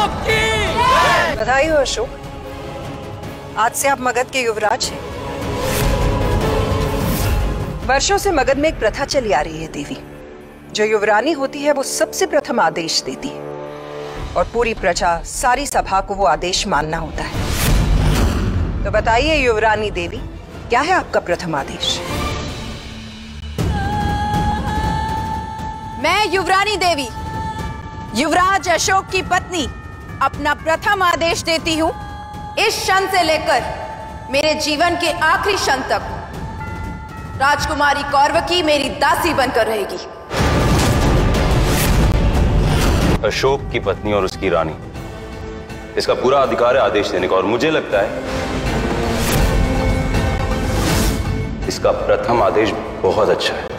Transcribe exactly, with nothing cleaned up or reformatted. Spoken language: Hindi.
अशोक की बधाई हो अशोक, आज से आप मगध के युवराज हैं। वर्षों से मगध में एक प्रथा चली आ रही है देवी, जो युवरानी होती है वो सबसे प्रथम आदेश देती है और पूरी प्रजा, सारी सभा को वो आदेश मानना होता है। तो बताइए युवरानी देवी, क्या है आपका प्रथम आदेश? मैं युवरानी देवी, युवराज अशोक की पत्नी, अपना प्रथम आदेश देती हूँ, इस क्षण से लेकर मेरे जीवन के आखिरी क्षण तक राजकुमारी कौरवकी मेरी दासी बनकर रहेगी। अशोक की पत्नी और उसकी रानी, इसका पूरा अधिकार है आदेश देने का, और मुझे लगता है इसका प्रथम आदेश बहुत अच्छा है।